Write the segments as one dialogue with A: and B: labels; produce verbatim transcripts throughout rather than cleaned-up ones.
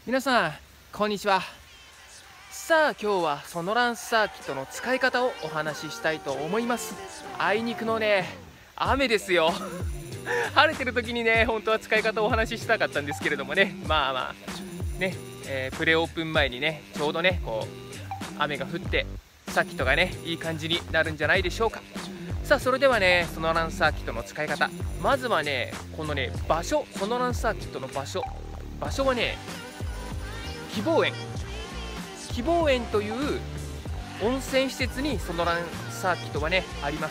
A: 皆さんこんにちは。さあ今日はソノランサーキットの使い方をお話ししたいと思います。あいにくのね雨ですよ晴れてる時にね本当は使い方をお話ししたかったんですけれどもね、まあまあね、えー、プレオープン前にねちょうどねこう雨が降ってサーキットがねいい感じになるんじゃないでしょうか。さあそれではねソノランサーキットの使い方、まずはねこのね場所、ソノランサーキットの場所場所はね希望園希望園という温泉施設にソノランサーキットはねあります。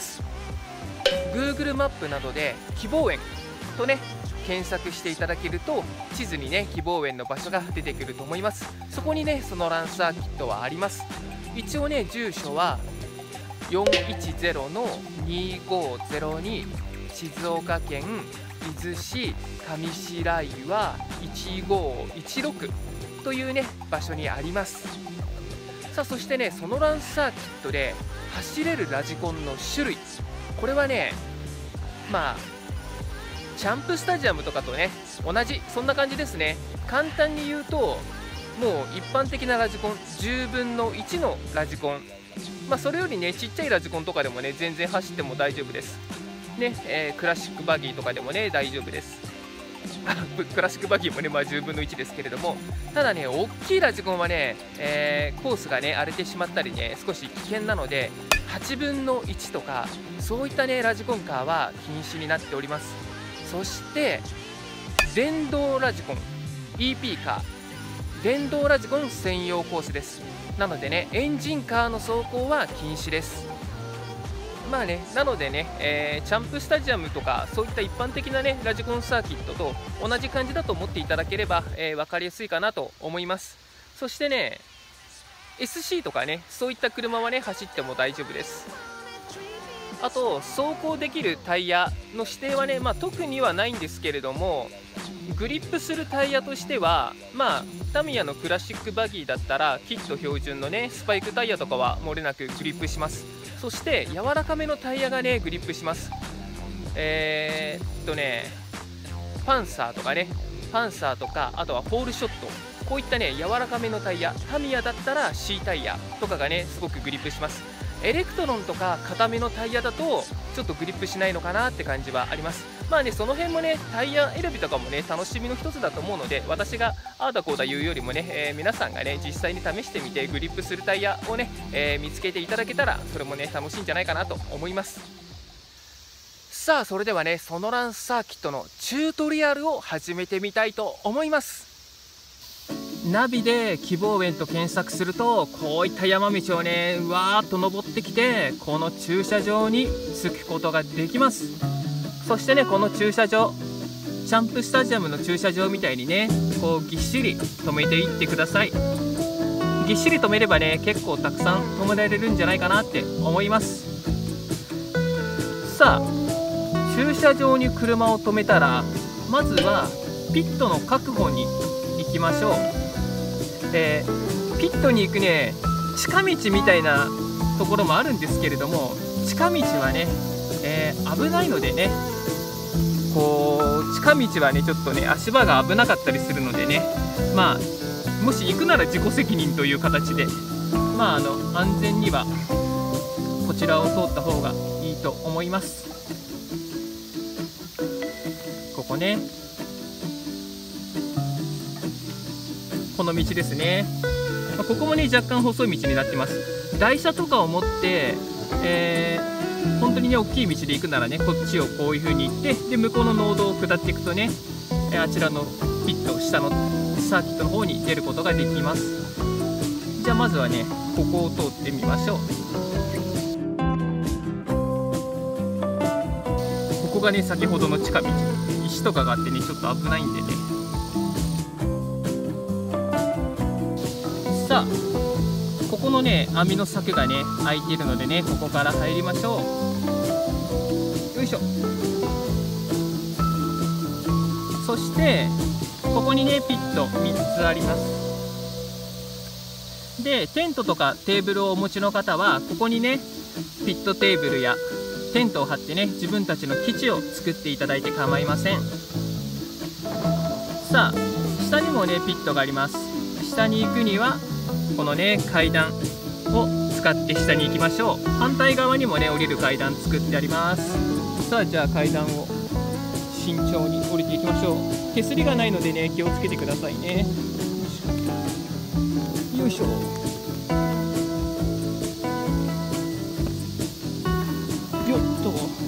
A: Google マップなどで希望園とね検索していただけると地図にね希望園の場所が出てくると思います。そこにねソノランサーキットはあります。一応ね住所はよんいちゼロのにごゼロに静岡県伊豆市上白岩いちごいちろくというね場所にあります。さあそしてねソノランサーキットで走れるラジコンの種類、これはねまあキャンプスタジアムとかとね同じそんな感じですね。簡単に言うともう一般的なラジコンじゅうぶんのいちのラジコン、まあそれよりねちっちゃいラジコンとかでもね全然走っても大丈夫ですね、えー、クラシックバギーとかでもね大丈夫ですクラシックバギーもね、まあ、じゅうぶんのいちですけれども、ただね大きいラジコンはね、えー、コースがね荒れてしまったりね少し危険なのではちぶんのいちとかそういったねラジコンカーは禁止になっております。そして電動ラジコン イーピー カー電動ラジコン専用コースです。なのでねエンジンカーの走行は禁止です。まあね、なのでね、えー、キャンプスタジアムとかそういった一般的なねラジコンサーキットと同じ感じだと思っていただければ、えー、分かりやすいかなと思います。そしてね エスシー とかねそういった車はね走っても大丈夫です。あと走行できるタイヤの指定はね、まあ、特にはないんですけれども、グリップするタイヤとしてはまあタミヤのクラシックバギーだったらキット標準のねスパイクタイヤとかは漏れなくグリップします。そして柔らかめのタイヤがねグリップします。えー、っとねパンサーとかねパンサーとかあとはフォールショット、こういったね柔らかめのタイヤ、タミヤだったら C タイヤとかがねすごくグリップします。エレクトロンとか硬めのタイヤだとちょっとグリップしないのかなって感じはあります。まあねその辺もねタイヤ選びとかもね楽しみの一つだと思うので、私がああだこうだ言うよりもね、えー、皆さんがね実際に試してみてグリップするタイヤをね、えー、見つけていただけたらそれもね楽しいんじゃないかなと思います。さあそれではねソノランサーキットのチュートリアルを始めてみたいと思います。ナビで希望園と検索するとこういった山道をねうわーっと登ってきてこの駐車場に着くことができます。そしてねこの駐車場キャンプスタジアムの駐車場みたいにねこうぎっしり止めていってください。ぎっしり止めればね結構たくさん止められるんじゃないかなって思います。さあ駐車場に車を止めたらまずはピットの確保に行きましょう。えー、ピットに行くね近道みたいなところもあるんですけれども、近道はね、えー、危ないのでねこう近道はねちょっとね足場が危なかったりするのでね、まあもし行くなら自己責任という形でまああの安全にはこちらを通った方がいいと思います。ここねこの道ですね。ここもね若干細い道になってます。台車とかを持って、えー、本当にね大きい道で行くならねこっちをこういう風に行ってで向こうの農道を下っていくとねあちらのピット下のサーキットの方に出ることができます。じゃあまずはねここを通ってみましょう。ここがね先ほどの近道、石とかがあってねちょっと危ないんでね。さあここのね網の柵がね開いているのでねここから入りましょう。よいしょ。そしてここにねピットみっつあります。でテントとかテーブルをお持ちの方はここにねピットテーブルやテントを張ってね自分たちの基地を作っていただいて構いません。さあ下にもねピットがあります。下に行くにはこのね階段を使って下に行きましょう。反対側にもね降りる階段作ってあります。さあじゃあ階段を慎重に降りていきましょう。手すりがないのでね気をつけてくださいね。よいしょ。よっと。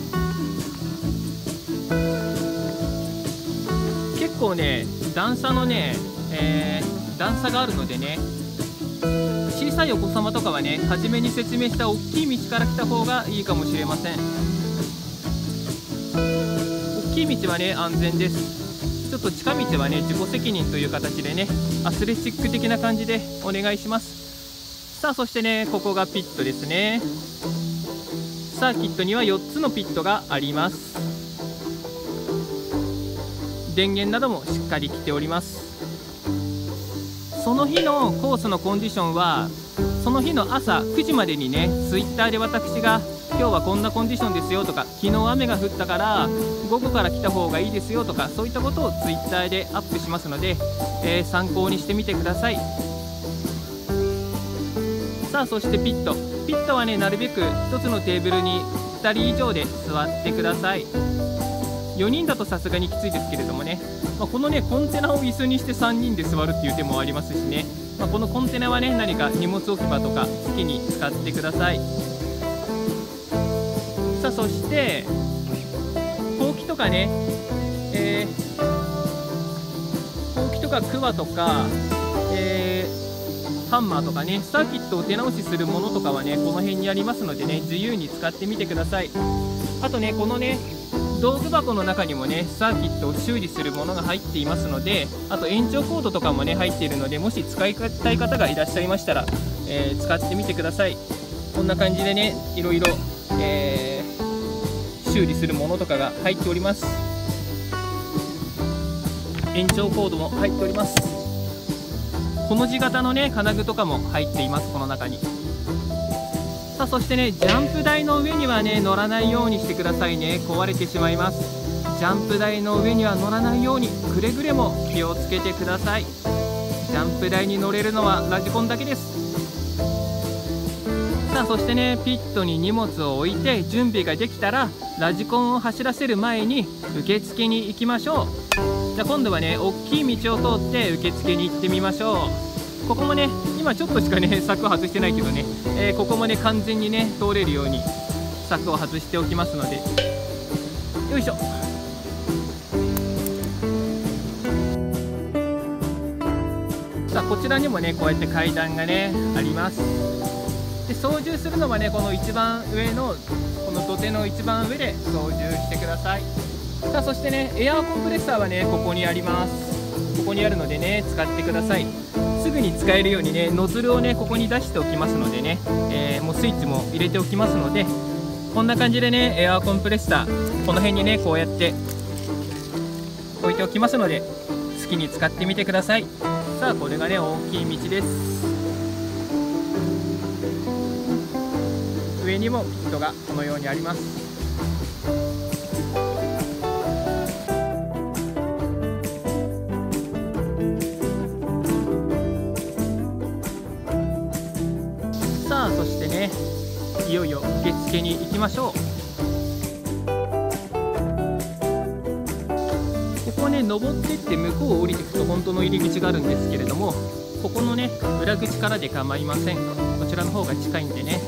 A: 結構ね段差のね、えー、段差があるのでね、小さいお子様とかはね初めに説明した大きい道から来た方がいいかもしれません。大きい道はね安全です。ちょっと近道はね自己責任という形でねアスレチック的な感じでお願いします。さあそしてねここがピットですね。サーキットにはよっつのピットがあります。電源などもしっかり来ております。その日のコースのコンディションはその日の朝くじまでにねツイッターで私が今日はこんなコンディションですよとか、昨日雨が降ったから午後から来た方がいいですよとか、そういったことをツイッターでアップしますので、えー、参考にしてみてください。さあそしてピットピットはねなるべくひとつのテーブルにふたり以上で座ってください。よにんだとさすがにきついですけれどもね、まあ、このねコンテナを椅子にしてさんにんで座るっていう手もありますしね、まあ、このコンテナはね何か荷物置き場とか好きに使ってください。さあそしてほうきとかね、えー、ほうきとかクワとか、えー、ハンマーとかねサーキットを手直しするものとかはねこの辺にありますのでね自由に使ってみてください。あとねこのね道具箱の中にもねサーキットを修理するものが入っていますので、あと延長コードとかもね入っているので、もし使いたい方がいらっしゃいましたら、えー、使ってみてください。こんな感じでねいろいろ、えー、修理するものとかが入っております。延長コードも入っております。この字型のね金具とかも入っています、この中に。さあそしてねジャンプ台の上にはね乗らないようにしてくださいね。壊れてしまいます。ジャンプ台の上には乗らないようにくれぐれも気をつけてください。ジャンプ台に乗れるのはラジコンだけです。さあそしてねピットに荷物を置いて準備ができたらラジコンを走らせる前に受付に行きましょう。じゃあ今度はね大きい道を通って受付に行ってみましょう。ここもね今ちょっとしかね柵を外してないけどね、えー、ここもね完全にね通れるように柵を外しておきますので、よいしょ。さあこちらにもねこうやって階段がねあります。で操縦するのはねこの一番上のこの土手の一番上で操縦してください。さあそしてねエアーコンプレッサーはねここにあります。ここにあるのでね使ってください。すぐに使えるようにねノズルをねここに出しておきますのでね、えー、もうスイッチも入れておきますので、こんな感じでねエアーコンプレッサーこの辺にねこうやって置いておきますので好きに使ってみてください。さあこれがね大きい道です。上にもピットがこのようにあります。さあそしてねいよいよ受付に行きましょう。ここね登ってって向こうを降りていくと本当の入り口があるんですけれども、ここのね裏口からで構いません。こちらの方が近いんでね。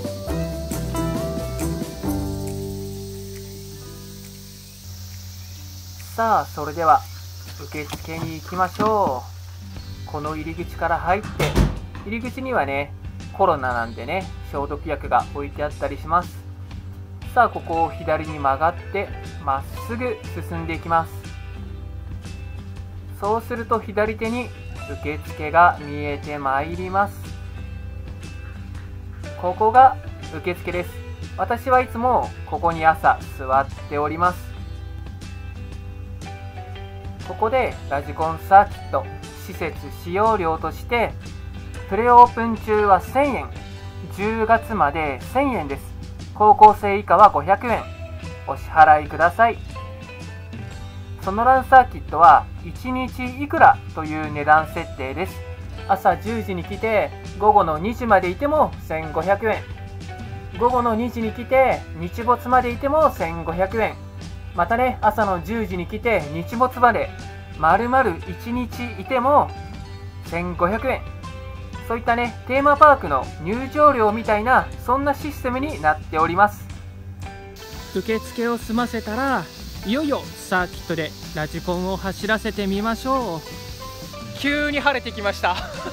A: さあそれでは受付に行きましょう。この入り口から入って、入り口にはねコロナなんでね消毒薬が置いてあったりします。さあここを左に曲がってまっすぐ進んでいきます。そうすると左手に受付が見えてまいります。ここが受付です。私はいつもここに朝座っております。ここでラジコンサーキット施設使用料としてプレオープン中はせんえん、じゅうがつまでせんえんです。高校生以下はごひゃくえんお支払いください。
B: ソノランサーキットはいちにちいくらという値段設定です。朝じゅうじに来て午後のにじまでいてもせんごひゃくえん、午後のにじに来て日没までいてもせんごひゃくえん、またね、朝のじゅうじに来て日没まで丸々いちにちいてもせんごひゃくえん。そういったね、テーマパークの入場料みたいな、そんなシステムになっております。
A: 受付を済ませたらいよいよサーキットでラジコンを走らせてみましょう。急に晴れてきました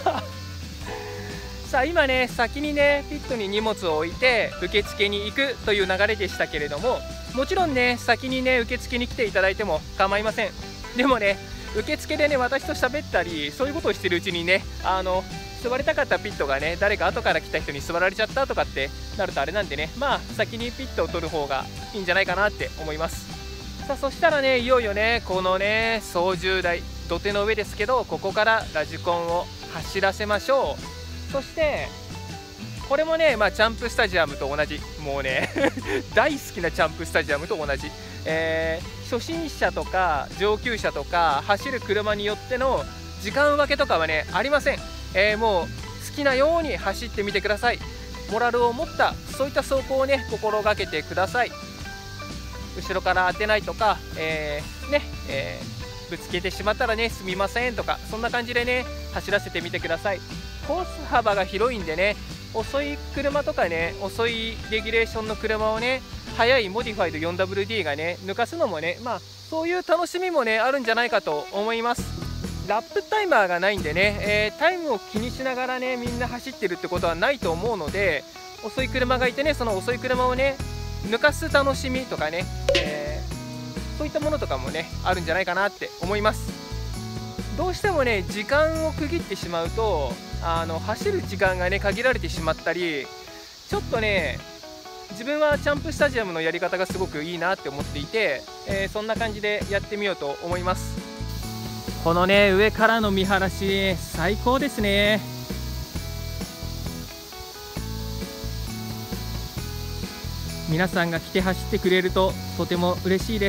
A: さあ今ね、先にねピットに荷物を置いて受付に行くという流れでしたけれども、もちろんね先にね受付に来ていただいても構いません。でもね、受付でね私と喋ったりそういうことをしてるうちにね、あの座りたかったピットがね誰か後から来た人に座られちゃったとかってなるとあれなんでね、まあ先にピットを取る方がいいんじゃないかなって思います。さあそしたらね、いよいよねこのね操縦台、土手の上ですけど、ここからラジコンを走らせましょう。そしてこれもね、まあ、ジャンプスタジアムと同じ、もうね大好きなジャンプスタジアムと同じ、えー、初心者とか上級者とか走る車によっての時間分けとかはねありません。えー、もう好きなように走ってみてください。モラルを持ったそういった走行をね心がけてください。後ろから当てないとか、えー、ね、えー、ぶつけてしまったらねすみませんとか、そんな感じでね走らせてみてください。コース幅が広いんでね、遅い車とかね、遅いレギュレーションの車をね、速いモディファイド フォーダブリューディー がね抜かすのもね、まあそういう楽しみもねあるんじゃないかと思います。ラップタイマーがないんでね、えー、タイムを気にしながらねみんな走ってるってことはないと思うので、遅い車がいてね、その遅い車をね抜かす楽しみとかね、えー、そういったものとかもねあるんじゃないかなって思います。どうしてもね時間を区切ってしまうと、あの走る時間がね限られてしまったり、ちょっとね自分はジャンプスタジアムのやり方がすごくいいなって思っていて、えー、そんな感じでやってみようと思います。このね上からの見晴らし最高ですね。皆さんが来て走ってくれるととても嬉しいです。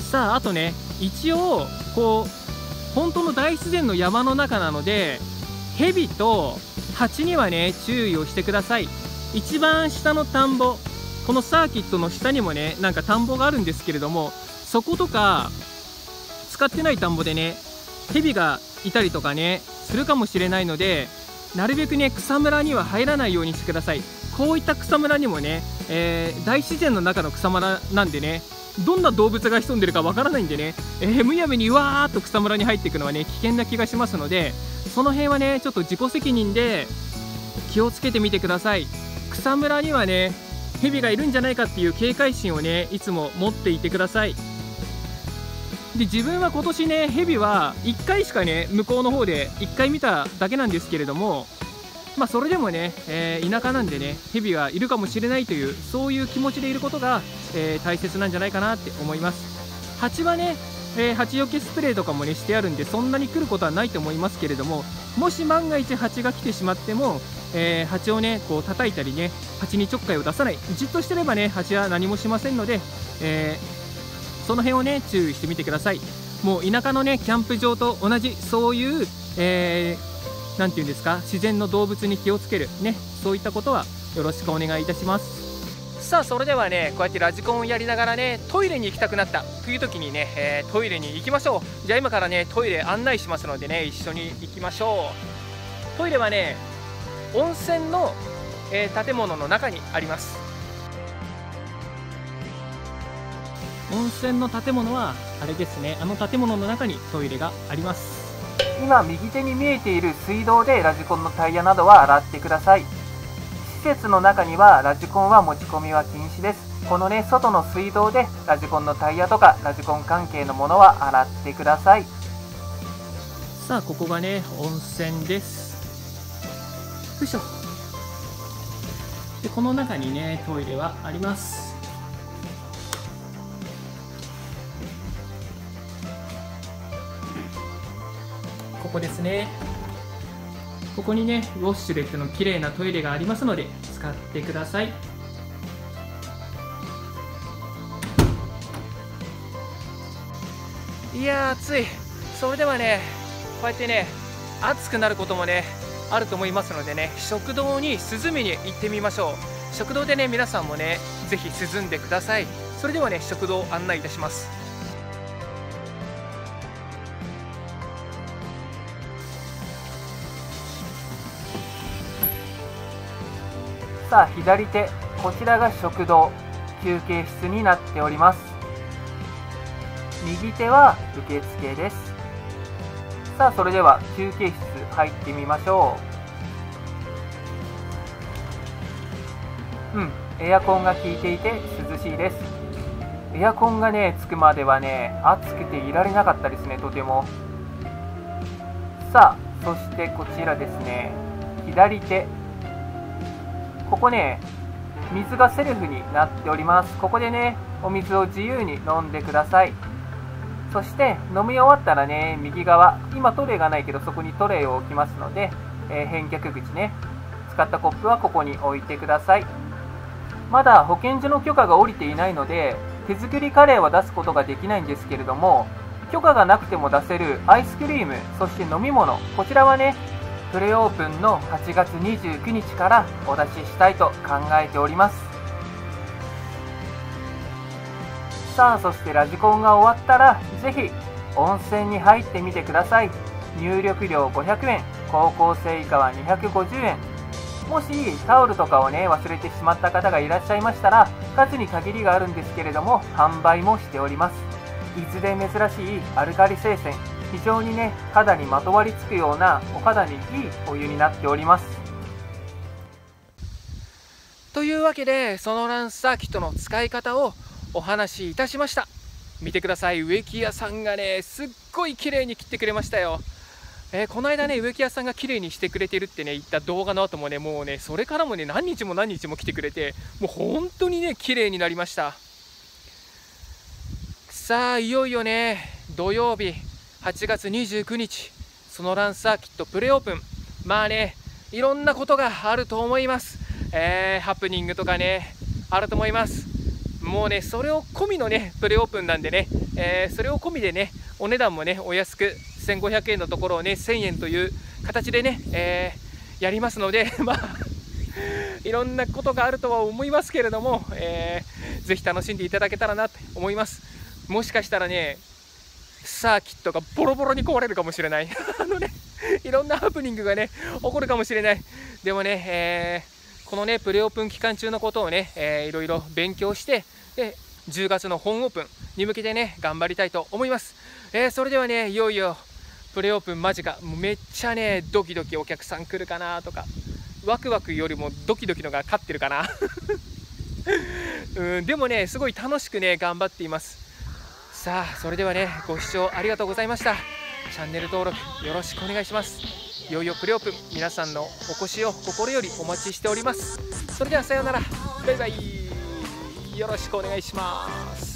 A: さああとね、一応こう本当の大自然の山の中なので、ヘビとハチにはね注意をしてください。一番下の田んぼ、このサーキットの下にもねなんか田んぼがあるんですけれども、そことか使ってない田んぼでねヘビがいたりとかねするかもしれないので、なるべくね草むらには入らないようにしてください。こういった草むらにもね、えー、大自然の中の草むらなんでね、どんな動物が潜んでるかわからないんでね、えー、むやみにわーっと草むらに入っていくのはね危険な気がしますので、その辺はねちょっと自己責任で気をつけてみてください。草むらにはねヘビがいるんじゃないかっていう警戒心をねいつも持っていてください。で自分は今年ねヘビはいっかいしかね向こうの方でいっかい見ただけなんですけれども、まあそれでもね、えー、田舎なんでねヘビがいるかもしれないというそういう気持ちでいることが、えー、大切なんじゃないかなって思います。蜂はね、えー、蜂よけスプレーとかもねしてあるんで、そんなに来ることはないと思いますけれども、もし万が一蜂が来てしまっても、えー、蜂をねこう叩いたりね、蜂にちょっかいを出さない、じっとしてればね蜂は何もしませんので、えーその辺をね注意してみてください。もう田舎のねキャンプ場と同じ、そういう、えー、なんていうんですか、自然の動物に気をつけるね、そういったことはよろしくお願いいたします。さあそれではね、こうやってラジコンをやりながらねトイレに行きたくなったという時にね、えー、トイレに行きましょう。じゃあ今からねトイレ案内しますのでね、一緒に行きましょう。トイレはね温泉の、えー、建物の中にあります。温泉の建物はあれですね、あの建物の中にトイレがあります。
B: 今右手に見えている水道でラジコンのタイヤなどは洗ってください。施設の中にはラジコンは持ち込みは禁止です。このね外の水道でラジコンのタイヤとかラジコン関係のものは洗ってください。
A: さあここがね温泉です。よいしょ。でこの中にねトイレはあります。ここですね。ここにねウォッシュレットの綺麗なトイレがありますので使ってください。 いやー暑い。それではね、こうやってね暑くなることもねあると思いますのでね、食堂に涼みに行ってみましょう。食堂でね皆さんもねぜひ涼んでください。それではね食堂を案内いたします。
B: さあ左手、こちらが食堂、休憩室になっております。右手は受付です。さあそれでは休憩室入ってみましょう。うん、エアコンが効いていて涼しいです。エアコンがねつくまではね暑くていられなかったですね、とても。さあそしてこちらですね、左手、ここね水がセルフになっております。ここでねお水を自由に飲んでください。そして飲み終わったらね、右側、今トレイがないけどそこにトレイを置きますので、えー、返却口ね、使ったコップはここに置いてください。まだ保健所の許可が下りていないので手作りカレーは出すことができないんですけれども、許可がなくても出せるアイスクリーム、そして飲み物、こちらはねプレオープンのはちがつにじゅうくにちからお出ししたいと考えております。さあそしてラジコンが終わったらぜひ温泉に入ってみてください。入浴料ごひゃくえん、高校生以下はにひゃくごじゅうえん。もしタオルとかをね忘れてしまった方がいらっしゃいましたら、数に限りがあるんですけれども販売もしております。伊豆で珍しいアルカリ性泉、非常にね肌にまとわりつくようなお肌にいいお湯になっております。
A: というわけでソノランサーキットの使い方をお話しいたしました。見てください、植木屋さんがねすっごい綺麗に切ってくれましたよ。えー、この間ね植木屋さんが綺麗にしてくれてるってね言った動画の後もね、もうねそれからもね何日も何日も来てくれて、もう本当にね綺麗になりました。さあいよいよね土曜日はちがつにじゅうくにち、ソノランサーキットプレオープン。まあねいろんなことがあると思います。えー、ハプニングとかねあると思います。もうねそれを込みのねプレオープンなんでね、えー、それを込みでねお値段もねお安くせんごひゃくえんのところをねせんえんという形でね、えー、やりますのでまあいろんなことがあるとは思いますけれども、えー、ぜひ楽しんでいただけたらなと思います。もしかしたらねサーキットがボロボロに壊れるかもしれないあのねいろんなハプニングがね起こるかもしれない。でもね、えーこのねプレオープン期間中のことをね、えー、いろいろ勉強して、でじゅうがつの本オープンに向けてね頑張りたいと思います。えー、それではねいよいよプレオープン間近、もうめっちゃねドキドキお客さん来るかなとか、ワクワクよりもドキドキのが勝ってるかなうんでもねすごい楽しくね頑張っています。さあそれではねご視聴ありがとうございました。チャンネル登録よろしくお願いします。いよいよプレオープン、皆さんのお越しを心よりお待ちしております。それではさようなら、バイバイ、よろしくお願いします。